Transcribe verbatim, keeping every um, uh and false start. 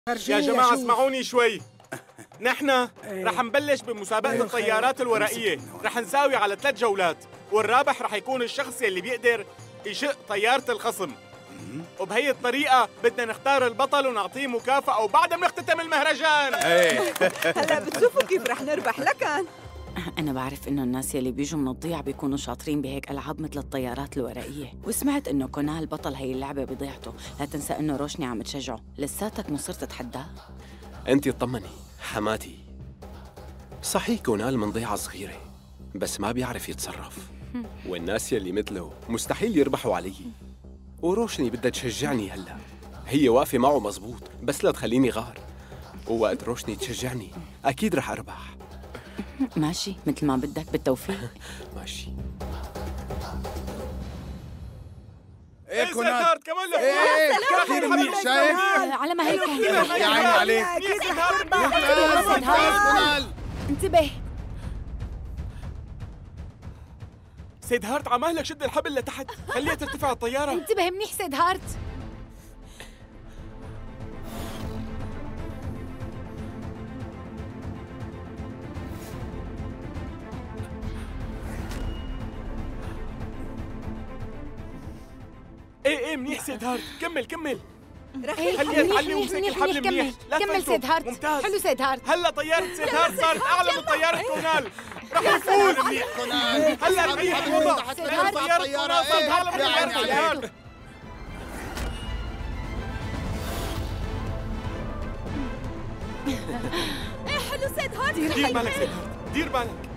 يا جماعة اسمعوني شوي. نحن رح نبلش بمسابقة الطيارات الورقية. رح نساوي على ثلاث جولات، والرابح رح يكون الشخص اللي بيقدر يشق طيارة الخصم. وبهي الطريقة بدنا نختار البطل ونعطيه مكافأة وبعدها بنختتم المهرجان. هلا بتشوفوا كيف رح نربح لكن. أنا بعرف إنه الناس يلي بيجوا من الضيعة بيكونوا شاطرين بهيك ألعاب مثل الطيارات الورقية، وسمعت إنه كونال بطل هي اللعبة بضيعته. لا تنسى إنه روشني عم تشجعه. لساتك مصر تتحداه؟ أنت اطمني حماتي، صحيح كونال من ضيعة صغيرة بس ما بيعرف يتصرف، والناس يلي مثله مستحيل يربحوا علي. وروشني بدها تشجعني هلا، هي واقفة معه مزبوط بس لا تخليني غار، ووقت روشني تشجعني أكيد رح أربح. ماشي مثل ما بدك، بالتوفيق. ماشي. ايه كونال كمان لك. ايه كثير منيح، شايف؟ على ما هيك يا عيني عليك. اكيد رح تربح. ممتاز ممتاز كونال. انتبه. سيد هارت عمالك شد الحبل لتحت، خليها ترتفع الطيارة. انتبه منيح سيد هارت. ايه ايه منيح سيد هارت، كمل كمل. إيه، خليها منيح تعلي منيح ومسك منيح الحبل منيح. منيح. لا كمل كمل تفلتوا. سيد هارت. ممتاز. حلو سيد هارت. هلا طيارة سيد هارت صارت أعلى من طيارة كونال. رح نفوز منيح كونال هلا ريح الوضع. حتى لأن ترفع طيارة الطيارة. كونال صارت ايه أعلى من يا طيارة عيني سيد عليك. هارت. ايه حلو سيد هارت. دير بالك سيد هارت، دير بالك.